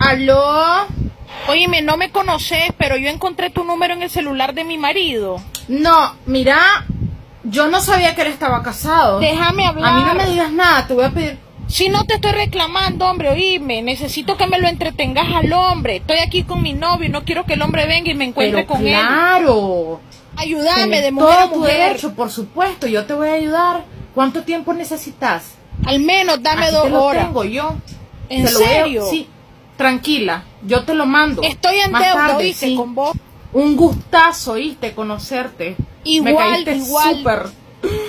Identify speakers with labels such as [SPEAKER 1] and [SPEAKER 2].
[SPEAKER 1] ¿Aló?
[SPEAKER 2] Óyeme, no me conoces, pero yo encontré tu número en el celular de mi marido.
[SPEAKER 1] No, mira, yo no sabía que él estaba casado.
[SPEAKER 2] Déjame hablar.
[SPEAKER 1] A mí no me digas nada, te voy a pedir...
[SPEAKER 2] Si no te estoy reclamando, hombre, oíme, necesito que me lo entretengas al hombre. Estoy aquí con mi novio y no quiero que el hombre venga y me encuentre
[SPEAKER 1] Pero
[SPEAKER 2] con él.
[SPEAKER 1] claro.
[SPEAKER 2] Ayúdame de mujer
[SPEAKER 1] todo
[SPEAKER 2] a
[SPEAKER 1] tu
[SPEAKER 2] mujer.
[SPEAKER 1] derecho, por supuesto, yo te voy a ayudar. ¿Cuánto tiempo necesitas?
[SPEAKER 2] Al menos dame
[SPEAKER 1] Aquí
[SPEAKER 2] 2
[SPEAKER 1] te lo
[SPEAKER 2] horas.
[SPEAKER 1] tengo yo.
[SPEAKER 2] ¿En
[SPEAKER 1] Te lo voy a-
[SPEAKER 2] serio?
[SPEAKER 1] Sí, tranquila, yo te lo mando.
[SPEAKER 2] Estoy en
[SPEAKER 1] Más
[SPEAKER 2] deuda,
[SPEAKER 1] tarde,
[SPEAKER 2] ¿oíste?
[SPEAKER 1] sí.
[SPEAKER 2] Con vos.
[SPEAKER 1] Un gustazo, ¿oíste? Conocerte. Me
[SPEAKER 2] Igual,
[SPEAKER 1] caíste
[SPEAKER 2] igual.
[SPEAKER 1] súper.